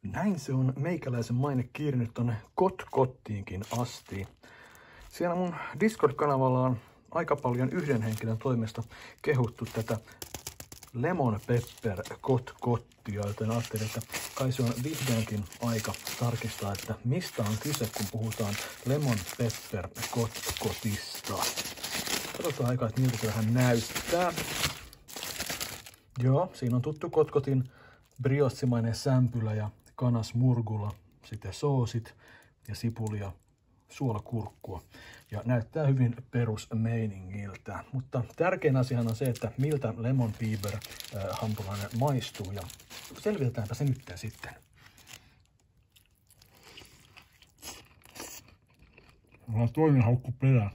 Näin se on meikäläisen maine kiirinyt tonne Kotkottiinkin asti. Siellä mun Discord-kanavalla on aika paljon yhden henkilön toimesta kehuttu tätä Lemon Pepper Kotkottia, joten ajattelin, että kai se on vihdoinkin aika tarkistaa, että mistä on kyse, kun puhutaan Lemon Pepper Kotkotista. Katsotaan aika, että miltä se vähän näyttää. Joo, siinä on tuttu Kotkotin briossimainen sämpylä ja kanasmurgula, sitten soosit ja sipulia, suolakurkkua. Ja näyttää hyvin perusmeiningiltä. Mutta tärkein asiahan on se, että miltä lemon pepper hampurilainen maistuu. Ja selvitetäänpä se nyt sitten. Mulla on toinen haukku perään.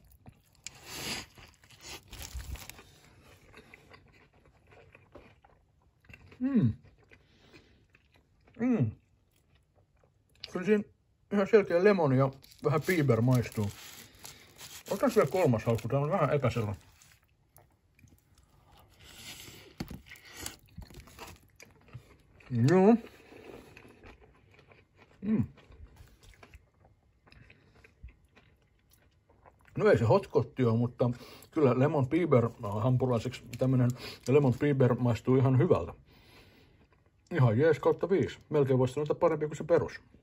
Kyllä siinä ihan selkeä lemoni ja vähän pepper maistuu. Otan vielä kolmas haukku, tää on vähän epäselvä. Joo. No ei se hotkotti ole, mutta kyllä lemon pepper hampuraiseksi tämmönen lemon pepper maistuu ihan hyvältä. Ihan jees /5. Melkein voisi sanoa parempi kuin se perus.